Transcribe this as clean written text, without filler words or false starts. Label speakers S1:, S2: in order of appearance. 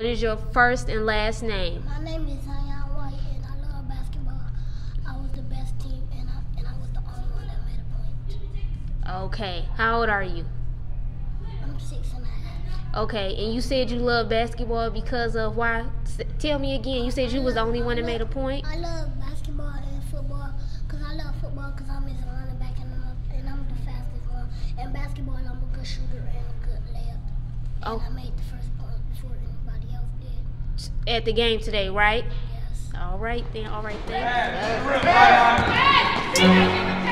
S1: What is your first and last name?
S2: My name is Zion White, and I love basketball. I was the best team, and I was the only one that made a point.
S1: Okay. How old are you?
S2: I'm 6.5.
S1: Okay. And you said you love basketball because of why? Tell me again. You said you was the only one that made a point?
S2: I love basketball and football because I love football because I'm his running back and I'm the fastest one. And basketball, I'm a good shooter and a good layup. And I made the first point before anybody else did.
S1: At the game today, right?
S2: Yes.
S1: All right then. All right then.